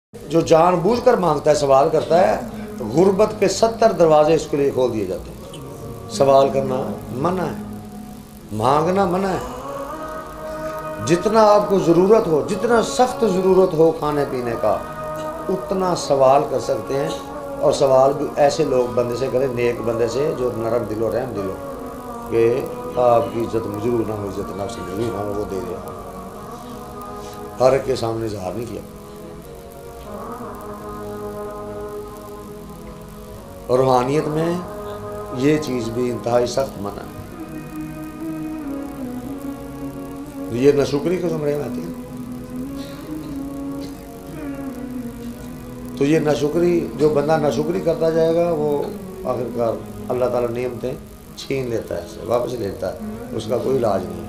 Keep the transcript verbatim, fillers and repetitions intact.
جو جان بوجھ کر مانگتا ہے، سوال کرتا ہے، غربت کے ستر دروازے اس کے لیے کھول دیے جاتے ہیں۔ سوال کرنا منع ہے، مانگنا منع ہے۔ جتنا آپ کو ضرورت ہو، جتنا سخت ضرورت ہو کھانے پینے کا، اتنا سوال کر سکتے ہیں، اور سوال بھی ایسے لوگ بندے سے کریں، نیک بندے سے جو نرم دل و رحم دل ہو، کہ آپ کی عزت ضرور نہ ہو، عزت نفس ضرور نہ ہو، وہ دے دے۔ ہر ایک کے سامنے اظہار نہیں کیا۔ اور روحانیت میں یہ چیز بھی انتہائی سخت منع ہے۔ یہ ناشکری کے زمرے میں آتی ہے۔ تو یہ ناشکری، جو بندہ ناشکری کرتا جائے گا، وہ آخرکار اللہ تعالیٰ نعمتیں چھین لیتا ہے، واپس لیتا ہے، اس کا کوئی علاج نہیں ہے۔